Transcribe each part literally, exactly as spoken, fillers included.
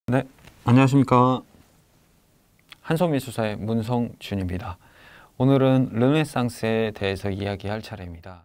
네, 안녕하십니까. 한소미술사의 문성준입니다. 오늘은 르네상스에 대해서 이야기할 차례입니다.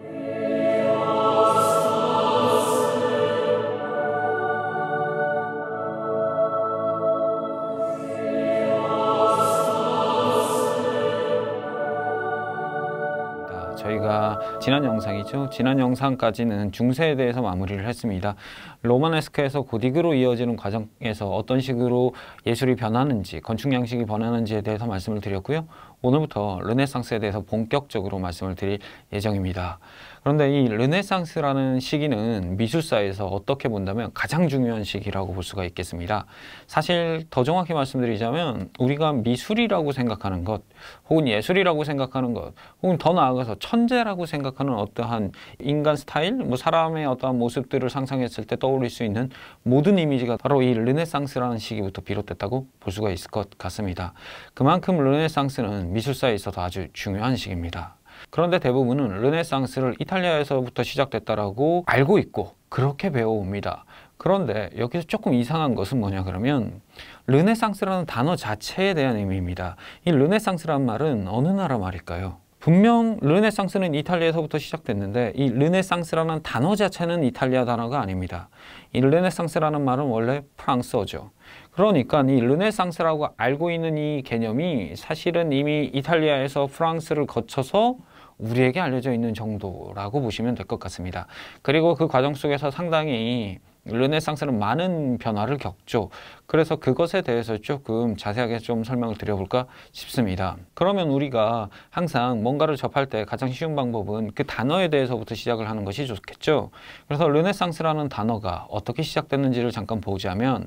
저희가 지난 영상이죠. 지난 영상까지는 중세에 대해서 마무리를 했습니다. 로마네스크에서 고딕으로 이어지는 과정에서 어떤 식으로 예술이 변하는지, 건축 양식이 변하는지에 대해서 말씀을 드렸고요. 오늘부터 르네상스에 대해서 본격적으로 말씀을 드릴 예정입니다. 그런데 이 르네상스라는 시기는 미술사에서 어떻게 본다면 가장 중요한 시기라고 볼 수가 있겠습니다. 사실 더 정확히 말씀드리자면 우리가 미술이라고 생각하는 것, 혹은 예술이라고 생각하는 것, 혹은 더 나아가서 천재라고 생각하는 어떠한 인간 스타일, 뭐 사람의 어떠한 모습들을 상상했을 때 떠올릴 수 있는 모든 이미지가 바로 이 르네상스라는 시기부터 비롯됐다고 볼 수가 있을 것 같습니다. 그만큼 르네상스는 미술사에 있어서 아주 중요한 시기입니다. 그런데 대부분은 르네상스를 이탈리아에서부터 시작됐다라고 알고 있고 그렇게 배워옵니다. 그런데 여기서 조금 이상한 것은 뭐냐 그러면 르네상스라는 단어 자체에 대한 의미입니다. 이 르네상스란 말은 어느 나라 말일까요? 분명 르네상스는 이탈리아에서부터 시작됐는데 이 르네상스라는 단어 자체는 이탈리아 단어가 아닙니다. 이 르네상스라는 말은 원래 프랑스어죠. 그러니까 이 르네상스라고 알고 있는 이 개념이 사실은 이미 이탈리아에서 프랑스를 거쳐서 우리에게 알려져 있는 정도라고 보시면 될 것 같습니다. 그리고 그 과정 속에서 상당히 르네상스는 많은 변화를 겪죠. 그래서 그것에 대해서 조금 자세하게 좀 설명을 드려볼까 싶습니다. 그러면 우리가 항상 뭔가를 접할 때 가장 쉬운 방법은 그 단어에 대해서부터 시작을 하는 것이 좋겠죠. 그래서 르네상스라는 단어가 어떻게 시작됐는지를 잠깐 보자면,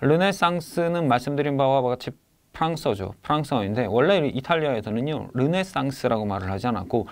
르네상스는 말씀드린 바와 같이 프랑스어죠. 프랑스어인데 원래 이탈리아에서는요 르네상스라고 말을 하지 않았고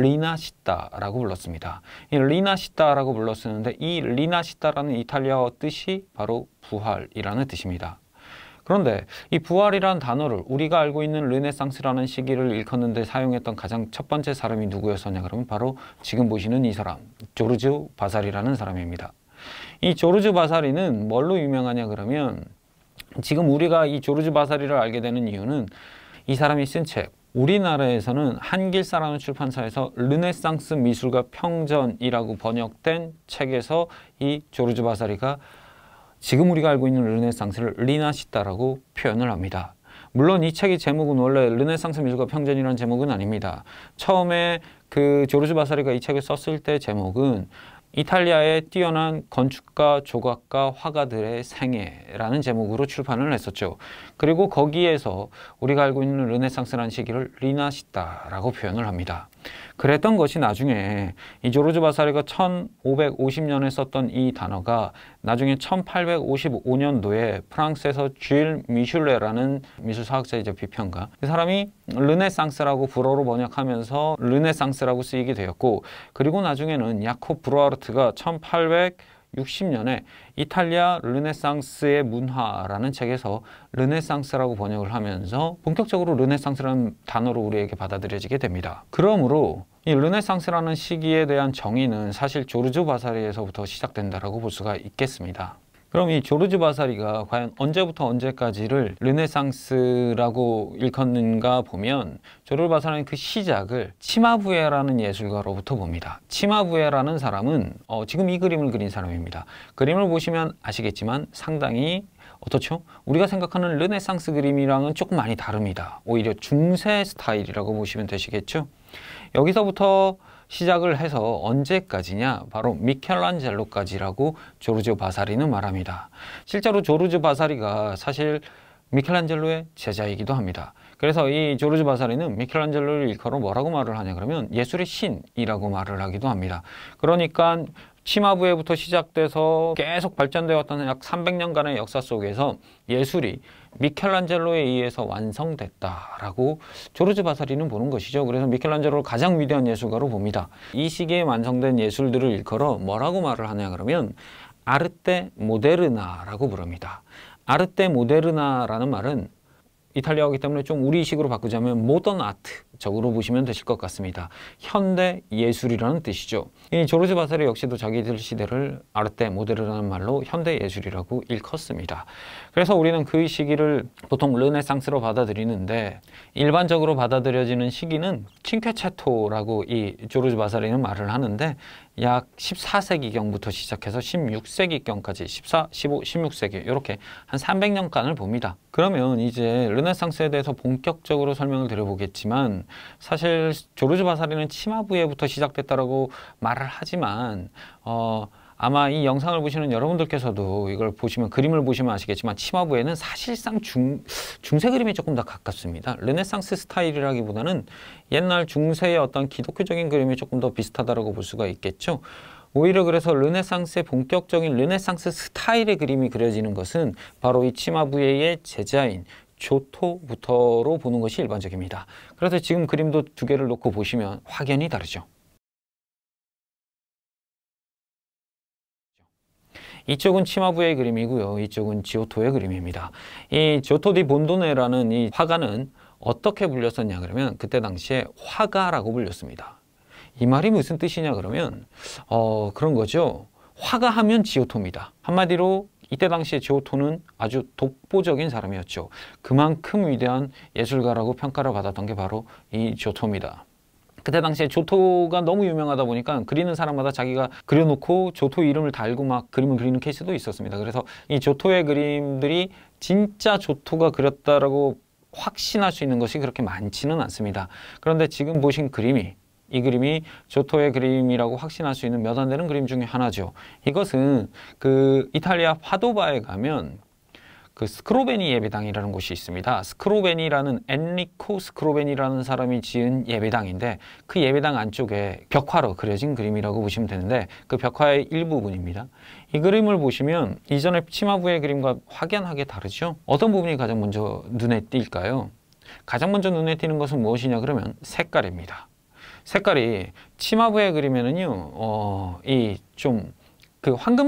리나시타라고 불렀습니다. 이 리나시타라고 불렀었는데 이 리나시타라는 이탈리아어 뜻이 바로 부활이라는 뜻입니다. 그런데 이 부활이라는 단어를 우리가 알고 있는 르네상스라는 시기를 일컫는데 사용했던 가장 첫 번째 사람이 누구였었냐 그러면 바로 지금 보시는 이 사람, 조르주 바사리라는 사람입니다. 이 조르주 바사리는 뭘로 유명하냐 그러면, 지금 우리가 이 조르주 바사리를 알게 되는 이유는 이 사람이 쓴 책, 우리나라에서는 한길사라는 출판사에서 르네상스 미술과 평전이라고 번역된 책에서 이 조르주 바사리가 지금 우리가 알고 있는 르네상스를 리나시타라고 표현을 합니다. 물론 이 책의 제목은 원래 르네상스 미술과 평전이라는 제목은 아닙니다. 처음에 그 조르주 바사리가 이 책을 썼을 때 제목은 이탈리아의 뛰어난 건축가, 조각가, 화가들의 생애라는 제목으로 출판을 했었죠. 그리고 거기에서 우리가 알고 있는 르네상스라는 시기를 리나시타라고 표현을 합니다. 그랬던 것이 나중에 이 조르주 바사리가 천오백오십 년에 썼던 이 단어가 나중에 천팔백오십오 년도에 프랑스에서 쥘 미슐레라는 미술사학자이자 비평가, 그 사람이 르네상스라고 불어로 번역하면서 르네상스라고 쓰이게 되었고, 그리고 나중에는 야콥 브루아르트가 천팔백육십 년에 이탈리아 르네상스의 문화라는 책에서 르네상스라고 번역을 하면서 본격적으로 르네상스라는 단어로 우리에게 받아들여지게 됩니다. 그러므로 이 르네상스라는 시기에 대한 정의는 사실 조르주 바사리에서부터 시작된다라고 볼 수가 있겠습니다. 그럼 이 조르주 바사리가 과연 언제부터 언제까지를 르네상스라고 일컫는가 보면, 조르주 바사리는 그 시작을 치마부에라는 예술가로부터 봅니다. 치마부에라는 사람은 어, 지금 이 그림을 그린 사람입니다. 그림을 보시면 아시겠지만 상당히 어떻죠? 우리가 생각하는 르네상스 그림이랑은 조금 많이 다릅니다. 오히려 중세 스타일이라고 보시면 되시겠죠? 여기서부터 시작을 해서 언제까지냐? 바로 미켈란젤로까지라고 조르주 바사리는 말합니다. 실제로 조르주 바사리가 사실 미켈란젤로의 제자이기도 합니다. 그래서 이 조르주 바사리는 미켈란젤로를 일컬어 뭐라고 말을 하냐 그러면 예술의 신이라고 말을 하기도 합니다. 그러니까 치마부에부터 시작돼서 계속 발전되었던 약 삼백 년간의 역사 속에서 예술이 미켈란젤로에 의해서 완성됐다라고 조르주 바사리는 보는 것이죠. 그래서 미켈란젤로를 가장 위대한 예술가로 봅니다. 이 시기에 완성된 예술들을 일컬어 뭐라고 말을 하냐 그러면 아르테 모데르나라고 부릅니다. 아르테 모데르나라는 말은 이탈리아어이기 때문에 좀 우리식으로 바꾸자면 모던 아트적으로 보시면 되실 것 같습니다. 현대 예술이라는 뜻이죠. 이 조르주 바사리 역시도 자기들 시대를 아르테 모데르라는 말로 현대 예술이라고 일컫습니다. 그래서 우리는 그 시기를 보통 르네상스로 받아들이는데 일반적으로 받아들여지는 시기는 칭퀘체토라고 이 조르주 바사리는 말을 하는데 약 십사 세기경부터 시작해서 십육 세기경까지 십사, 십오, 십육 세기 이렇게 한 삼백 년간을 봅니다. 그러면 이제 르네상스에 대해서 본격적으로 설명을 드려보겠지만 사실 조르주 바사리는 치마부에부터 시작됐다라고 말을 하지만 어, 아마 이 영상을 보시는 여러분들께서도 이걸 보시면 그림을 보시면 아시겠지만 치마부에는 사실상 중, 중세 그림이 조금 더 가깝습니다. 르네상스 스타일이라기보다는 옛날 중세의 어떤 기독교적인 그림이 조금 더 비슷하다고 볼 수가 있겠죠. 오히려 그래서 르네상스의 본격적인 르네상스 스타일의 그림이 그려지는 것은 바로 이 치마부에의 제자인 조토부터로 보는 것이 일반적입니다. 그래서 지금 그림도 두 개를 놓고 보시면 확연히 다르죠. 이쪽은 치마부의 그림이고요. 이쪽은 지오토의 그림입니다. 이 지오토 디 본도네라는 이 화가는 어떻게 불렸었냐 그러면 그때 당시에 화가라고 불렸습니다. 이 말이 무슨 뜻이냐 그러면 어, 그런 거죠. 화가 하면 지오토입니다. 한마디로 이때 당시에 지오토는 아주 독보적인 사람이었죠. 그만큼 위대한 예술가라고 평가를 받았던 게 바로 이 지오토입니다. 그때 당시에 조토가 너무 유명하다 보니까 그리는 사람마다 자기가 그려놓고 조토 이름을 달고 막 그림을 그리는 케이스도 있었습니다. 그래서 이 조토의 그림들이 진짜 조토가 그렸다라고 확신할 수 있는 것이 그렇게 많지는 않습니다. 그런데 지금 보신 그림이 이 그림이 조토의 그림이라고 확신할 수 있는 몇 안 되는 그림 중에 하나죠. 이것은 그 이탈리아 파도바에 가면 그 스크로베니 예배당이라는 곳이 있습니다. 스크로베니라는 엔리코 스크로베니라는 사람이 지은 예배당인데 그 예배당 안쪽에 벽화로 그려진 그림이라고 보시면 되는데 그 벽화의 일부분입니다. 이 그림을 보시면 이전의 치마부의 그림과 확연하게 다르죠. 어떤 부분이 가장 먼저 눈에 띌까요? 가장 먼저 눈에 띄는 것은 무엇이냐 그러면 색깔입니다. 색깔이 치마부의 그림에는요, 어, 이 좀 그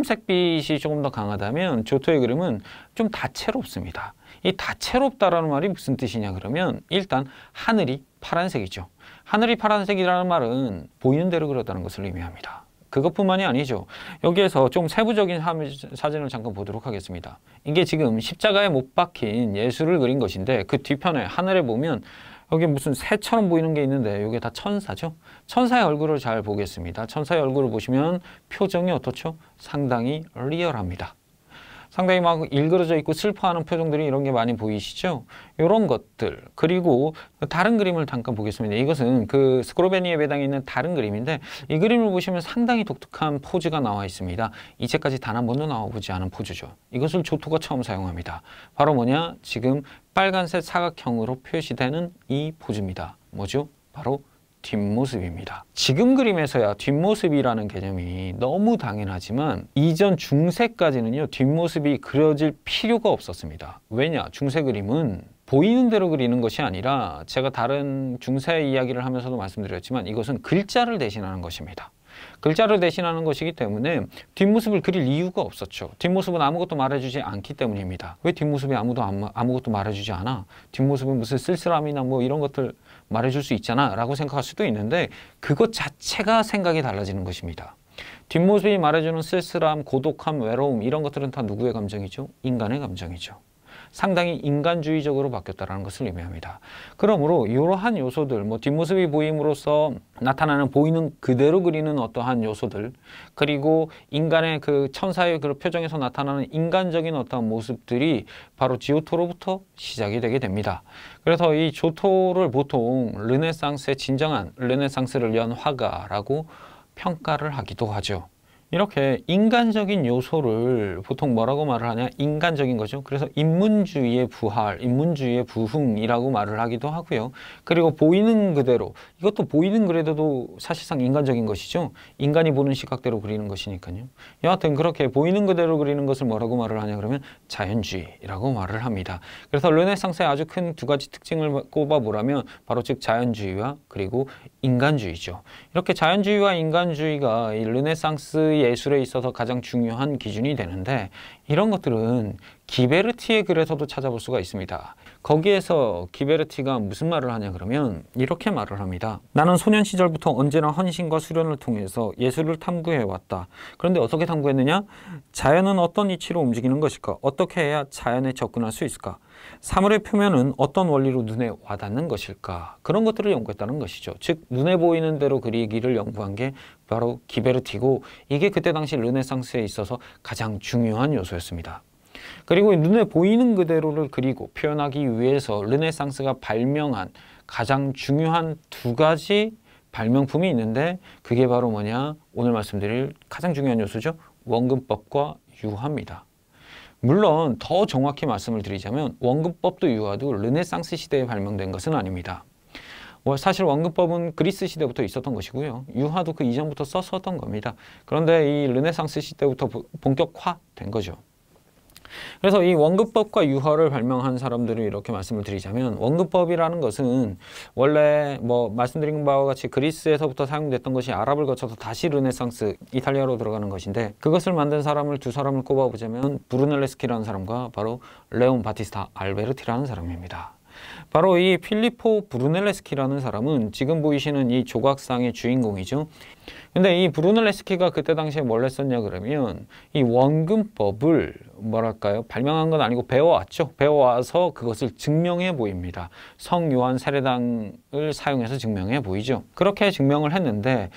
황금색빛이 조금 더 강하다면 조토의 그림은 좀 다채롭습니다. 이 다채롭다라는 말이 무슨 뜻이냐 그러면 일단 하늘이 파란색이죠. 하늘이 파란색이라는 말은 보이는 대로 그렸다는 것을 의미합니다. 그것뿐만이 아니죠. 여기에서 좀 세부적인 사진을 잠깐 보도록 하겠습니다. 이게 지금 십자가에 못 박힌 예수를 그린 것인데 그 뒤편에 하늘에 보면 여기 무슨 새처럼 보이는 게 있는데 이게 다 천사죠. 천사의 얼굴을 잘 보겠습니다. 천사의 얼굴을 보시면 표정이 어떻죠? 상당히 리얼합니다. 상당히 막 일그러져 있고 슬퍼하는 표정들이 이런 게 많이 보이시죠? 이런 것들. 그리고 다른 그림을 잠깐 보겠습니다. 이것은 그 스크로베니 예배당에 있는 다른 그림인데 이 그림을 보시면 상당히 독특한 포즈가 나와 있습니다. 이제까지 단 한 번도 나와보지 않은 포즈죠. 이것을 조토가 처음 사용합니다. 바로 뭐냐? 지금 빨간색 사각형으로 표시되는 이 포즈입니다. 뭐죠? 바로 뒷모습입니다. 지금 그림에서야 뒷모습이라는 개념이 너무 당연하지만 이전 중세까지는요 뒷모습이 그려질 필요가 없었습니다. 왜냐? 중세 그림은 보이는 대로 그리는 것이 아니라 제가 다른 중세 이야기를 하면서도 말씀드렸지만 이것은 글자를 대신하는 것입니다. 글자를 대신하는 것이기 때문에 뒷모습을 그릴 이유가 없었죠. 뒷모습은 아무것도 말해주지 않기 때문입니다. 왜 뒷모습이 아무도 아무것도 말해주지 않아? 뒷모습은 무슨 쓸쓸함이나 뭐 이런 것들 말해줄 수 있잖아 라고 생각할 수도 있는데 그것 자체가 생각이 달라지는 것입니다. 뒷모습이 말해주는 쓸쓸함, 고독함, 외로움 이런 것들은 다 누구의 감정이죠? 인간의 감정이죠. 상당히 인간주의적으로 바뀌었다는 것을 의미합니다. 그러므로 이러한 요소들, 뭐 뒷모습이 보임으로써 나타나는 보이는 그대로 그리는 어떠한 요소들, 그리고 인간의 그 천사의 그 표정에서 나타나는 인간적인 어떠한 모습들이 바로 지오토로부터 시작이 되게 됩니다. 그래서 이 조토를 보통 르네상스의 진정한 르네상스를 연 화가라고 평가를 하기도 하죠. 이렇게 인간적인 요소를 보통 뭐라고 말을 하냐? 인간적인 거죠. 그래서 인문주의의 부활, 인문주의의 부흥이라고 말을 하기도 하고요. 그리고 보이는 그대로, 이것도 보이는 그대로도 사실상 인간적인 것이죠. 인간이 보는 시각대로 그리는 것이니까요. 여하튼 그렇게 보이는 그대로 그리는 것을 뭐라고 말을 하냐 그러면 자연주의라고 말을 합니다. 그래서 르네상스의 아주 큰 두 가지 특징을 꼽아보라면 바로 즉 자연주의와 그리고 인간주의죠. 이렇게 자연주의와 인간주의가 이 르네상스의 예술에 있어서 가장 중요한 기준이 되는데 이런 것들은 기베르티의 글에서도 찾아볼 수가 있습니다. 거기에서 기베르티가 무슨 말을 하냐 그러면 이렇게 말을 합니다. 나는 소년 시절부터 언제나 헌신과 수련을 통해서 예술을 탐구해왔다. 그런데 어떻게 탐구했느냐? 자연은 어떤 이치로 움직이는 것일까? 어떻게 해야 자연에 접근할 수 있을까? 사물의 표면은 어떤 원리로 눈에 와닿는 것일까? 그런 것들을 연구했다는 것이죠. 즉 눈에 보이는 대로 그리기를 연구한 게 바로 기베르티고 이게 그때 당시 르네상스에 있어서 가장 중요한 요소였습니다. 그리고 눈에 보이는 그대로를 그리고 표현하기 위해서 르네상스가 발명한 가장 중요한 두 가지 발명품이 있는데 그게 바로 뭐냐? 오늘 말씀드릴 가장 중요한 요소죠. 원근법과 유화입니다. 물론 더 정확히 말씀을 드리자면 원근법도 유화도 르네상스 시대에 발명된 것은 아닙니다. 사실 원근법은 그리스 시대부터 있었던 것이고요. 유화도 그 이전부터 썼었던 겁니다. 그런데 이 르네상스 시대부터 본격화된 거죠. 그래서 이 원근법과 유화를 발명한 사람들을 이렇게 말씀을 드리자면 원근법이라는 것은 원래 뭐 말씀드린 바와 같이 그리스에서부터 사용됐던 것이 아랍을 거쳐서 다시 르네상스 이탈리아로 들어가는 것인데 그것을 만든 사람을 두 사람을 꼽아보자면 브루넬레스키라는 사람과 바로 레온 바티스타 알베르티라는 사람입니다. 바로 이 필리포 브루넬레스키라는 사람은 지금 보이시는 이 조각상의 주인공이죠. 근데 이 브루넬레스키가 그때 당시에 뭘 했었냐 그러면 이 원근법을 뭐랄까요 발명한 건 아니고 배워왔죠. 배워와서 그것을 증명해 보입니다. 성요한 세례당을 사용해서 증명해 보이죠. 그렇게 증명을 했는데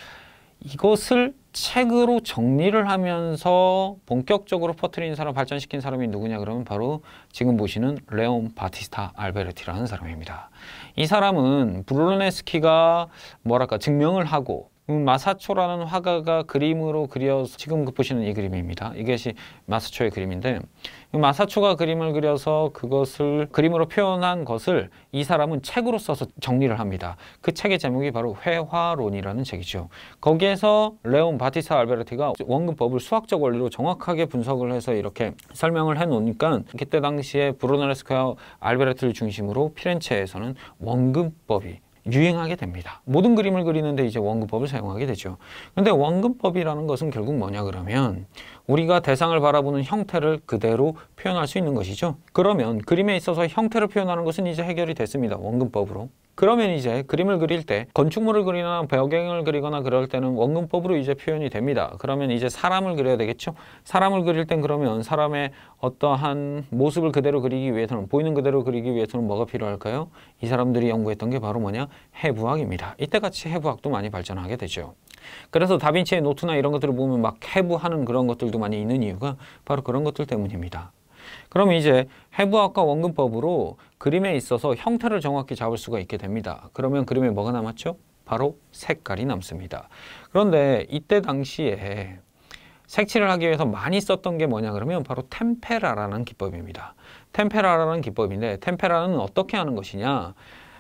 이것을 책으로 정리를 하면서 본격적으로 퍼뜨린 사람, 발전시킨 사람이 누구냐 그러면 바로 지금 보시는 레온 바티스타 알베르티라는 사람입니다. 이 사람은 브루넬레스키가 뭐랄까 증명을 하고 마사초라는 화가가 그림으로 그려서 지금 보시는 이 그림입니다. 이것이 마사초의 그림인데 마사초가 그림을 그려서 그것을 그림으로 표현한 것을 이 사람은 책으로 써서 정리를 합니다. 그 책의 제목이 바로 회화론이라는 책이죠. 거기에서 레온 바티스타 알베르티가 원근법을 수학적 원리로 정확하게 분석을 해서 이렇게 설명을 해놓으니까 그때 당시에 브루넬레스키와 알베르티를 중심으로 피렌체에서는 원근법이 유행하게 됩니다. 모든 그림을 그리는데 이제 원근법을 사용하게 되죠. 근데 원근법이라는 것은 결국 뭐냐 그러면 우리가 대상을 바라보는 형태를 그대로 표현할 수 있는 것이죠. 그러면 그림에 있어서 형태를 표현하는 것은 이제 해결이 됐습니다. 원근법으로. 그러면 이제 그림을 그릴 때 건축물을 그리거나 배경을 그리거나 그럴 때는 원근법으로 이제 표현이 됩니다. 그러면 이제 사람을 그려야 되겠죠. 사람을 그릴 땐 그러면 사람의 어떠한 모습을 그대로 그리기 위해서는 보이는 그대로 그리기 위해서는 뭐가 필요할까요? 이 사람들이 연구했던 게 바로 뭐냐? 해부학입니다. 이때같이 해부학도 많이 발전하게 되죠. 그래서 다빈치의 노트나 이런 것들을 보면 막 해부하는 그런 것들도 많이 있는 이유가 바로 그런 것들 때문입니다. 그럼 이제 해부학과 원근법으로 그림에 있어서 형태를 정확히 잡을 수가 있게 됩니다. 그러면 그림에 뭐가 남았죠? 바로 색깔이 남습니다. 그런데 이때 당시에 색칠을 하기 위해서 많이 썼던 게 뭐냐 그러면 바로 템페라라는 기법입니다. 템페라라는 기법인데 템페라는 어떻게 하는 것이냐?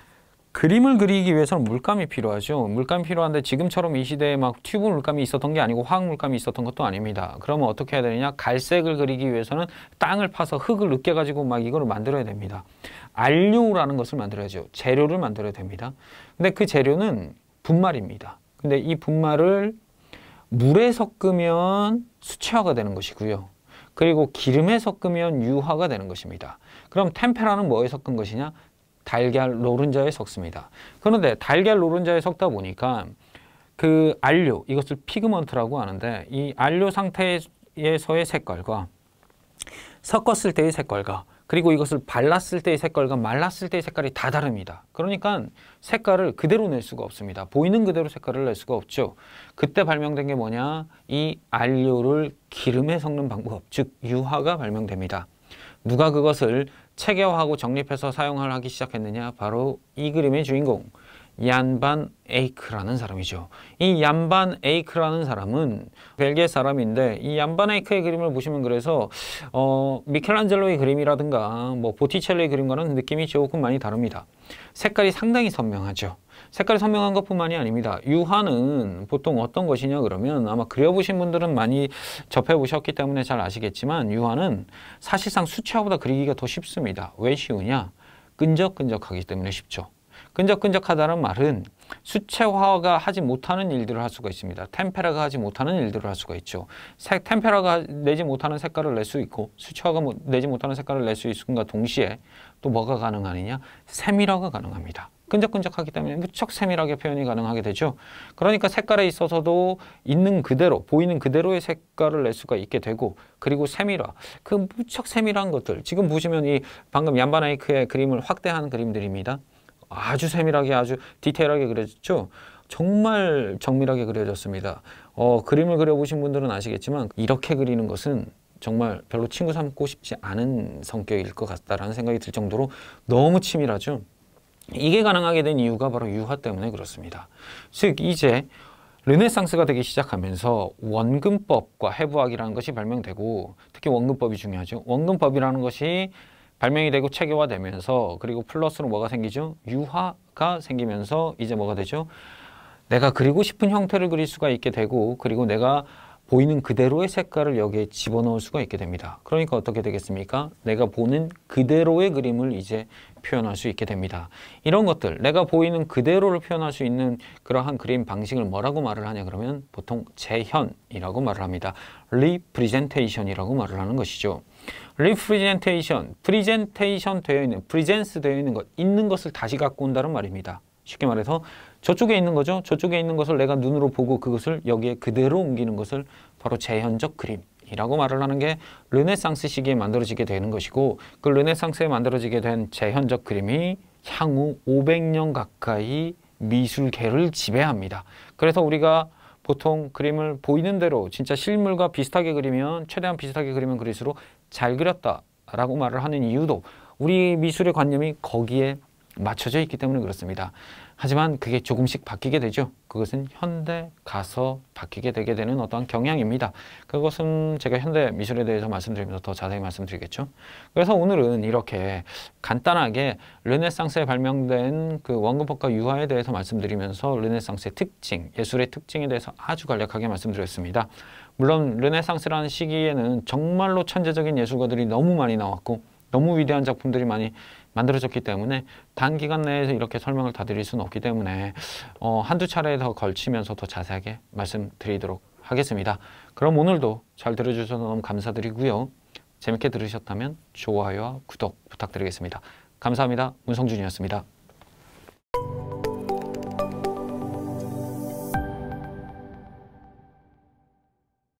그림을 그리기 위해서는 물감이 필요하죠. 물감이 필요한데 지금처럼 이 시대에 막 튜브 물감이 있었던 게 아니고 화학 물감이 있었던 것도 아닙니다. 그러면 어떻게 해야 되느냐? 갈색을 그리기 위해서는 땅을 파서 흙을 으깨 가지고 막 이거를 만들어야 됩니다. 안료라는 것을 만들어야죠. 재료를 만들어야 됩니다. 근데 그 재료는 분말입니다. 근데 이 분말을 물에 섞으면 수채화가 되는 것이고요. 그리고 기름에 섞으면 유화가 되는 것입니다. 그럼 템페라는 뭐에 섞은 것이냐? 달걀 노른자에 섞습니다. 그런데 달걀 노른자에 섞다 보니까 그 안료, 이것을 피그먼트라고 하는데 이 안료 상태에서의 색깔과 섞었을 때의 색깔과 그리고 이것을 발랐을 때의 색깔과 말랐을 때의 색깔이 다 다릅니다. 그러니까 색깔을 그대로 낼 수가 없습니다. 보이는 그대로 색깔을 낼 수가 없죠. 그때 발명된 게 뭐냐? 이 안료를 기름에 섞는 방법, 즉 유화가 발명됩니다. 누가 그것을 체계화하고 정립해서 사용을 하기 시작했느냐? 바로 이 그림의 주인공 얀 반 에이크라는 사람이죠. 이 얀 반 에이크라는 사람은 벨기에 사람인데 이 얀 반 에이크의 그림을 보시면 그래서 어, 미켈란젤로의 그림이라든가 뭐 보티첼리의 그림과는 느낌이 조금 많이 다릅니다. 색깔이 상당히 선명하죠. 색깔이 선명한 것뿐만이 아닙니다. 유화는 보통 어떤 것이냐 그러면 아마 그려보신 분들은 많이 접해보셨기 때문에 잘 아시겠지만 유화는 사실상 수채화보다 그리기가 더 쉽습니다. 왜 쉬우냐? 끈적끈적하기 때문에 쉽죠. 끈적끈적하다는 말은 수채화가 하지 못하는 일들을 할 수가 있습니다. 템페라가 하지 못하는 일들을 할 수가 있죠. 색, 템페라가 내지 못하는 색깔을 낼 수 있고 수채화가 뭐, 내지 못하는 색깔을 낼 수 있음과 동시에 또 뭐가 가능하느냐? 세밀화가 가능합니다. 끈적끈적하기 때문에 무척 세밀하게 표현이 가능하게 되죠. 그러니까 색깔에 있어서도 있는 그대로, 보이는 그대로의 색깔을 낼 수가 있게 되고, 그리고 세밀화, 그 무척 세밀한 것들, 지금 보시면 이 방금 얀바나이크의 그림을 확대한 그림들입니다. 아주 세밀하게, 아주 디테일하게 그려졌죠. 정말 정밀하게 그려졌습니다. 어, 그림을 그려보신 분들은 아시겠지만 이렇게 그리는 것은 정말 별로 친구 삼고 싶지 않은 성격일 것 같다라는 생각이 들 정도로 너무 치밀하죠. 이게 가능하게 된 이유가 바로 유화 때문에 그렇습니다. 즉 이제 르네상스가 되기 시작하면서 원근법과 해부학이라는 것이 발명되고, 특히 원근법이 중요하죠. 원근법이라는 것이 발명이 되고 체계화되면서, 그리고 플러스로 뭐가 생기죠? 유화가 생기면서 이제 뭐가 되죠? 내가 그리고 싶은 형태를 그릴 수가 있게 되고, 그리고 내가 보이는 그대로의 색깔을 여기에 집어넣을 수가 있게 됩니다. 그러니까 어떻게 되겠습니까? 내가 보는 그대로의 그림을 이제 표현할 수 있게 됩니다. 이런 것들, 내가 보이는 그대로를 표현할 수 있는 그러한 그림 방식을 뭐라고 말을 하냐 그러면 보통 재현이라고 말을 합니다. 리프리젠테이션이라고 말을 하는 것이죠. 리프리젠테이션, 프리젠테이션 되어 있는, 프리젠스 되어 있는 것, 있는 것을 다시 갖고 온다는 말입니다. 쉽게 말해서 저쪽에 있는 거죠. 저쪽에 있는 것을 내가 눈으로 보고 그것을 여기에 그대로 옮기는 것을 바로 재현적 그림이라고 말을 하는 게 르네상스 시기에 만들어지게 되는 것이고, 그 르네상스에 만들어지게 된 재현적 그림이 향후 오백 년 가까이 미술계를 지배합니다. 그래서 우리가 보통 그림을 보이는 대로 진짜 실물과 비슷하게 그리면, 최대한 비슷하게 그리면 그릴수록 잘 그렸다라고 말을 하는 이유도 우리 미술의 관념이 거기에 맞춰져 있기 때문에 그렇습니다. 하지만 그게 조금씩 바뀌게 되죠. 그것은 현대 가서 바뀌게 되게 되는 어떠한 경향입니다. 그것은 제가 현대 미술에 대해서 말씀드리면서 더 자세히 말씀드리겠죠. 그래서 오늘은 이렇게 간단하게 르네상스에 발명된 그 원근법과 유화에 대해서 말씀드리면서 르네상스의 특징, 예술의 특징에 대해서 아주 간략하게 말씀드렸습니다. 물론 르네상스라는 시기에는 정말로 천재적인 예술가들이 너무 많이 나왔고 너무 위대한 작품들이 많이 만들어졌기 때문에 단기간 내에서 이렇게 설명을 다 드릴 수는 없기 때문에 어, 한두 차례에 더 걸치면서 더 자세하게 말씀드리도록 하겠습니다. 그럼 오늘도 잘 들어주셔서 너무 감사드리고요. 재밌게 들으셨다면 좋아요와 구독 부탁드리겠습니다. 감사합니다. 문성준이었습니다.